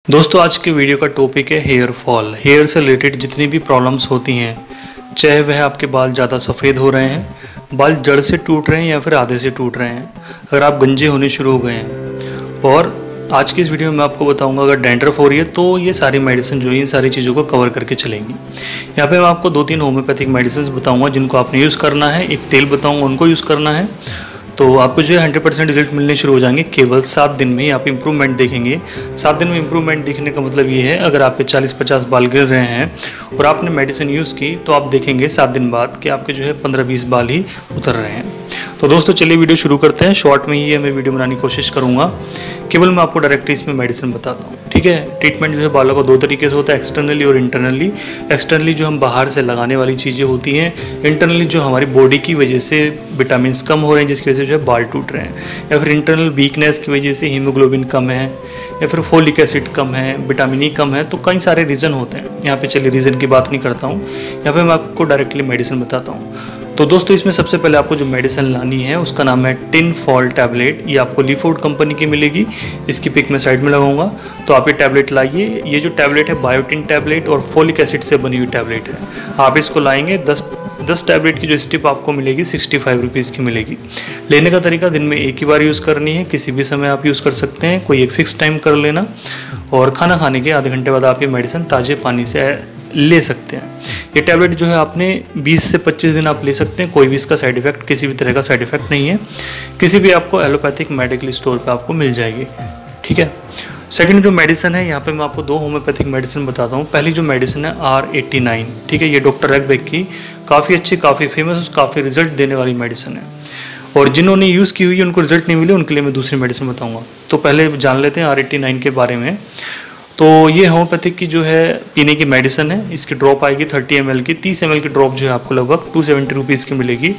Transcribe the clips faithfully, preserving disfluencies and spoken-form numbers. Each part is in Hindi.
दोस्तों आज के वीडियो का टॉपिक है हेयर फॉल। हेयर से रिलेटेड जितनी भी प्रॉब्लम्स होती हैं, चाहे वह आपके बाल ज़्यादा सफ़ेद हो रहे हैं, बाल जड़ से टूट रहे हैं या फिर आधे से टूट रहे हैं, अगर आप गंजे होने शुरू हो गए हैं। और आज की इस वीडियो में आपको बताऊंगा अगर डैंड्रफ हो रही है तो ये सारी मेडिसिन जो है इन सारी चीज़ों को कवर करके चलेंगी। यहाँ पे मैं आपको दो तीन होम्योपैथिक मेडिसिन बताऊँगा जिनको आपने यूज़ करना है, एक तेल बताऊँगा उनको यूज़ करना है, तो आपको जो है हंड्रेड परसेंट रिजल्ट मिलने शुरू हो जाएंगे। केवल सात दिन में ही आप इंप्रूवमेंट देखेंगे। सात दिन में इंप्रूवमेंट दिखने का मतलब ये है, अगर आपके चालीस पचास बाल गिर रहे हैं और आपने मेडिसिन यूज़ की तो आप देखेंगे सात दिन बाद कि आपके जो है पंद्रह बीस बाल ही उतर रहे हैं। तो दोस्तों चलिए वीडियो शुरू करते हैं। शॉर्ट में ही मैं वीडियो बनाने की कोशिश करूँगा, केवल मैं आपको डायरेक्टली इसमें मेडिसिन बताता हूँ, ठीक है। ट्रीटमेंट जो है बालों का दो तरीके से होता है, एक्सटर्नली और इंटरनली। एक्सटर्नली जो हम बाहर से लगाने वाली चीज़ें होती हैं, इंटरनली जो हमारी बॉडी की वजह से विटामिन कम हो रहे हैं जिसकी वजह से जो है बाल टूट रहे हैं, या फिर इंटरनल वीकनेस की वजह से हीमोग्लोबिन कम है या फिर फोलिक एसिड कम है, विटामिन ई कम है, तो कई सारे रीज़न होते हैं। यहाँ पे चलिए रीज़न की बात नहीं करता हूँ, यहाँ पे मैं आपको डायरेक्टली मेडिसिन बताता हूँ। तो दोस्तों इसमें सबसे पहले आपको जो मेडिसिन लानी है उसका नाम है टिन फॉल टैबलेट। ये आपको लीफवुड कंपनी की मिलेगी, इसकी पिक मैं साइड में लगाऊंगा। तो आप ये टैबलेट लाइए। ये जो टैबलेट है बायोटिन टैबलेट और फोलिक एसिड से बनी हुई टैबलेट है। आप इसको लाएंगे, दस दस टैबलेट की जो स्टिप आपको मिलेगी सिक्सटी फाइव रुपीज़ की मिलेगी। लेने का तरीका दिन में एक ही बार यूज़ करनी है, किसी भी समय आप यूज़ कर सकते हैं, कोई एक फिक्स टाइम कर लेना। और खाना खाने के आधे घंटे बाद आप ये मेडिसिन ताज़े पानी से ले सकते हैं। ये टैबलेट जो है आपने बीस से पच्चीस दिन आप ले सकते हैं, कोई भी इसका साइड इफेक्ट, किसी भी तरह का साइड इफेक्ट नहीं है। किसी भी आपको एलोपैथिक मेडिकल स्टोर पे आपको मिल जाएगी, ठीक है। सेकंड जो मेडिसिन है, यहाँ पे मैं आपको दो होम्योपैथिक मेडिसिन बताता हूँ। पहली जो मेडिसिन है आर एटी नाइन, ठीक है। ये डॉक्टर रैकबैक की काफ़ी अच्छी, काफ़ी फेमस, काफ़ी रिजल्ट देने वाली मेडिसिन है। और जिन्होंने यूज़ की हुई है उनको रिजल्ट नहीं मिले, उनके लिए मैं दूसरी मेडिसिन बताऊँगा। तो पहले जान लेते हैं आर एटी नाइन के बारे में। तो ये होम्योपैथिक की जो है पीने की मेडिसिन है। इसकी ड्रॉप आएगी थर्टी एम एल की, तीस एम एल की ड्रॉप जो है आपको लगभग टू सेवेंटी रुपीज़ की मिलेगी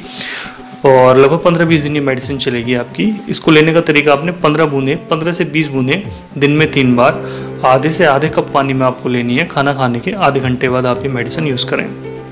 और लगभग पंद्रह बीस दिन ये मेडिसिन चलेगी आपकी। इसको लेने का तरीका आपने पंद्रह बूंदें, पंद्रह से बीस बूंदें दिन में तीन बार, आधे से आधे कप पानी में आपको लेनी है। खाना खाने के आधे घंटे बाद आप ये मेडिसिन यूज़ करें।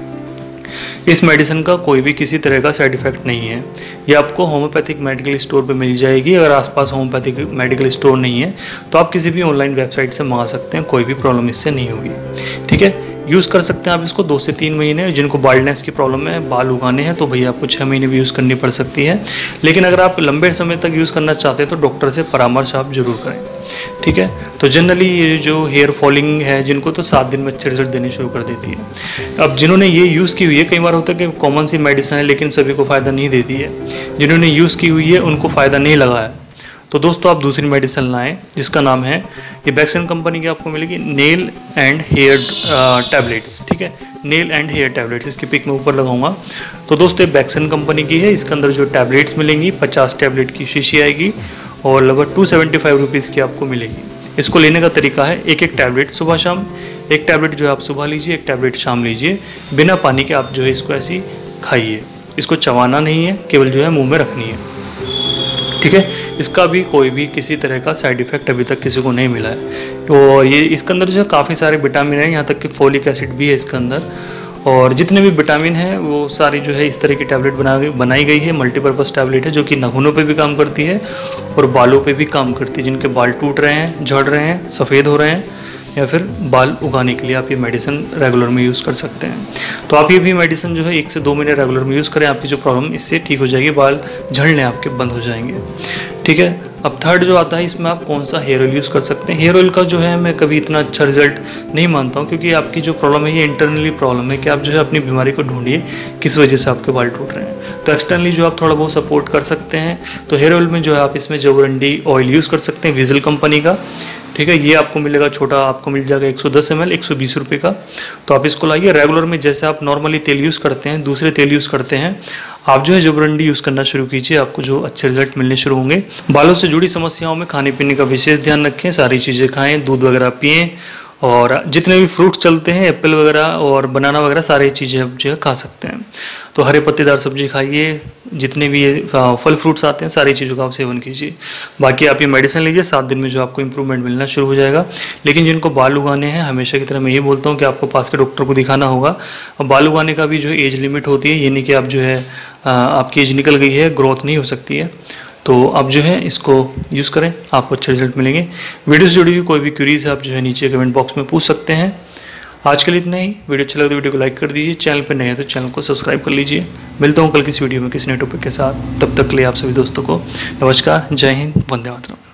इस मेडिसिन का कोई भी किसी तरह का साइड इफेक्ट नहीं है। ये आपको होम्योपैथिक मेडिकल स्टोर पे मिल जाएगी। अगर आसपास होम्योपैथिक मेडिकल स्टोर नहीं है तो आप किसी भी ऑनलाइन वेबसाइट से मंगा सकते हैं, कोई भी प्रॉब्लम इससे नहीं होगी, ठीक है। यूज़ कर सकते हैं आप इसको दो से तीन महीने। जिनको बाल्डनेस की प्रॉब्लम है, बाल उगाने हैं, तो भैया आपको छः महीने भी यूज़ करनी पड़ सकती है। लेकिन अगर आप लंबे समय तक यूज़ करना चाहते हैं तो डॉक्टर से परामर्श आप जरूर करें, ठीक है। तो जनरली ये जो हेयर फॉलिंग है जिनको तो सात दिन में अच्छे रिजल्ट देने शुरू कर देती है। अब जिन्होंने ये यूज़ की हुई है, कई बार होता है कि कॉमन सी मेडिसिन है लेकिन सभी को फ़ायदा नहीं देती है। जिन्होंने यूज़ की हुई है उनको फ़ायदा नहीं लगा है, तो दोस्तों आप दूसरी मेडिसिन लाएं जिसका नाम है, ये बैक्सन कंपनी की आपको मिलेगी, नेल एंड हेयर टैबलेट्स, ठीक है। नेल एंड हेयर टैबलेट्स, इसकी पिक मैं ऊपर लगाऊंगा। तो दोस्तों ये बैक्सन कंपनी की है। इसके अंदर जो टैबलेट्स मिलेंगी पचास टैबलेट की शीशी आएगी और लगभग टू सेवेंटी फाइव रुपीज़ की आपको मिलेगी। इसको लेने का तरीका है एक एक टैबलेट सुबह शाम, एक टैबलेट जो है आप सुबह लीजिए, एक टैबलेट शाम लीजिए। बिना पानी के आप जो है इसको ऐसी खाइए। इसको चबाना नहीं है, केवल जो है मुँह में रखनी है, ठीक है। इसका भी कोई भी किसी तरह का साइड इफेक्ट अभी तक किसी को नहीं मिला है। और ये इसके अंदर जो है काफ़ी सारे विटामिन है, यहाँ तक कि फोलिक एसिड भी है इसके अंदर। और जितने भी विटामिन हैं वो सारी जो है इस तरह की टैबलेट बना बनाई गई है। मल्टीपर्पज़ टैबलेट है जो कि नाखूनों पे भी काम करती है और बालों पे भी काम करती है। जिनके बाल टूट रहे हैं, झड़ रहे हैं, सफ़ेद हो रहे हैं, या फिर बाल उगाने के लिए आप ये मेडिसिन रेगुलर में यूज़ कर सकते हैं। तो आप ये भी मेडिसिन जो है एक से दो महीने रेगुलर में यूज़ करें, आपकी जो प्रॉब्लम इससे ठीक हो जाएगी, बाल झड़ने आपके बंद हो जाएंगे, ठीक है। अब थर्ड जो आता है, इसमें आप कौन सा हेयर ऑयल यूज़ कर सकते हैं। हेयर ऑयल का जो है मैं कभी इतना अच्छा रिजल्ट नहीं मानता हूँ, क्योंकि आपकी जो प्रॉब्लम है ये इंटरनली प्रॉब्लम है कि आप जो है अपनी बीमारी को ढूंढिए किस वजह से आपके बाल टूट रहे हैं। तो एक्सटर्नली जो आप थोड़ा बहुत सपोर्ट कर सकते हैं, तो हेयर ऑयल में जो है आप इसमें जवरंडी ऑयल यूज़ कर सकते हैं, विजल कंपनी का, ठीक है। ये आपको मिलेगा छोटा, आपको मिल जाएगा एक सौ दस एम एल, एक सौ बीस रुपये का। तो आप इसको लाइए रेगुलर में, जैसे आप नॉर्मली तेल यूज़ करते हैं, दूसरे तेल यूज़ करते हैं, आप जो है जबरंडी यूज़ करना शुरू कीजिए, आपको जो अच्छे रिजल्ट मिलने शुरू होंगे। बालों से जुड़ी समस्याओं में खाने पीने का विशेष ध्यान रखें, सारी चीज़ें खाएं, दूध वगैरह पिएँ, और जितने भी फ्रूट्स चलते हैं, एप्पल वगैरह और बनाना वगैरह सारी चीज़ें आप जो है खा सकते हैं। तो हरे पत्तेदार सब्जी खाइए, जितने भी ये फल फ्रूट्स आते हैं सारी चीज़ों का आप सेवन कीजिए। बाकी आप ये मेडिसिन लीजिए, सात दिन में जो आपको इंप्रूवमेंट मिलना शुरू हो जाएगा। लेकिन जिनको बाल उगाने हैं, हमेशा की तरह मैं यही बोलता हूँ कि आपको पास के डॉक्टर को दिखाना होगा। और बाल उगाने का भी जो एज लिमिट होती है, ये नहीं कि आप जो है आपकी एज निकल गई है, ग्रोथ नहीं हो सकती है। तो आप जो है इसको यूज़ करें, आपको अच्छे रिजल्ट मिलेंगे। वीडियो से जुड़ी हुई कोई भी क्वेरीज है आप जो है नीचे कमेंट बॉक्स में पूछ सकते हैं। आज के लिए इतना ही। वीडियो अच्छा लगे तो वीडियो को लाइक कर दीजिए, चैनल पर नए हैं तो चैनल को सब्सक्राइब कर लीजिए। मिलता हूँ कल किसी वीडियो में किसी नए टॉपिक के साथ, तब तक के लिए आप सभी दोस्तों को नमस्कार, जय हिंद, वंदे मातरम।